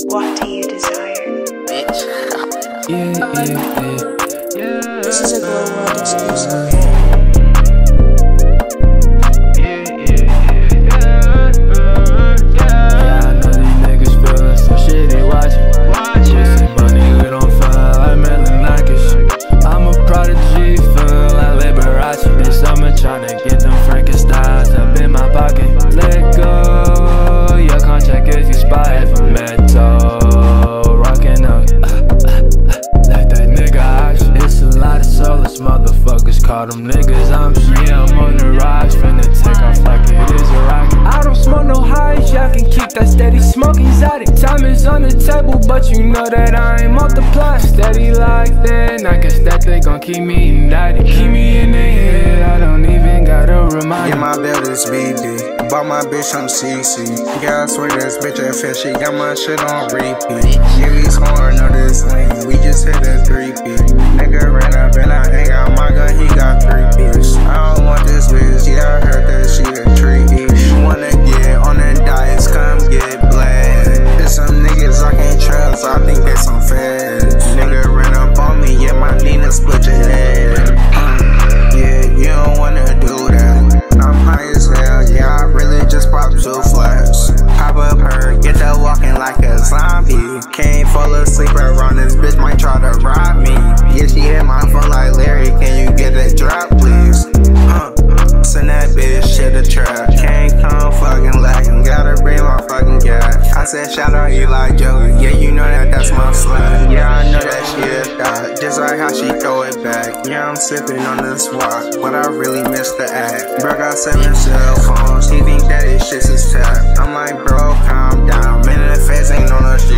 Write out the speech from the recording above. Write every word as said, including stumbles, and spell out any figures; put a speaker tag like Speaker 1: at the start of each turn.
Speaker 1: What do you desire?
Speaker 2: Bitch.
Speaker 3: Yeah, yeah, yeah, yeah.
Speaker 1: This is a Glow World exclusive.
Speaker 3: Tryna get them Frankensteins up in my pocket. Let go, your contract is expired for metal. Rockin' up, uh, uh, uh, let that nigga ash. It's a lot of soulless motherfuckers, call them niggas. I'm yeah, I'm on the rise, finna take off like it is a rocket. I don't smoke no highs, y'all can keep that steady smoke exotic. Time is on the table, but you know that I ain't multiplying. Steady like that, I guess that they gon' keep me indicted. Keep me in the head, I don't even gotta remind
Speaker 4: Yeah, my bill is B D. Bought my bitch on C C. Yeah, I swear this bitch a fish. She got my shit on repeat. Yeah, we scoring on this lane. We just hit a three P. Nigga ran up and I ain't got my gun. He got three P's. I don't want this bitch. Yeah, I heard that she a tree. You wanna get on the diets? Come get blessed. There's some niggas I can't trust. I think they some feds. Nigga ran up on me. Yeah, my Nina split your head. Yeah, you don't wanna do that. I'm high as hell, yeah, I really just popped two flash. Pop up her, get that walking like a zombie. Can't fall asleep around this bitch, might try to rob me. Yeah, she hit my phone like Larry, can you get a drop, please? Huh, send that bitch to the trap. Can't come fucking lacking, gotta bring my fucking gas. I said shout out Eli Jovi, yeah, you know that that's my slap. Yeah, I know that she a thot, just like how she throw it back. Yeah, I'm sipping on this walk, but I really miss the act. Bro got seven cell phones, he think that his shit's his tap. I'm like, bro, calm down, man, the face ain't on the